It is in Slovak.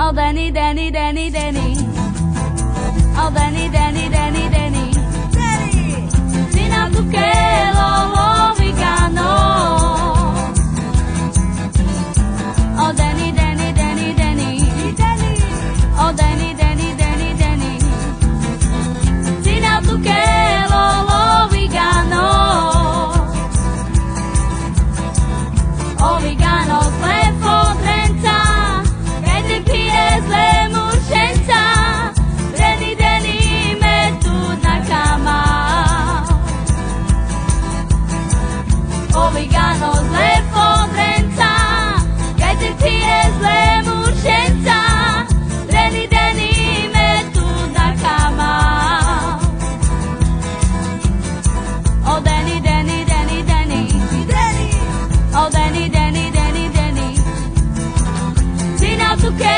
Oh Denni, Denni, Denni, Denni. Oh Denni, Denni, Denni, Denni. Sina tu che lo vigano. Oh Denni, Denni, Denni, Denni. Oh Denni, Denni, Denni, Denni. Sina tu che lo vigano. Oh vigano, slefo trenca. Vedi pire slemu scenza. Denni, Denni, me tu na cama. Oh vigano, slefo trenca. Vedi pire slemu scenza. Denni, Denni, me tu na cama. Oh Denni, Denni, Denni, Denni. Oh Denni, Denni, Denni, Denni. Sina tu che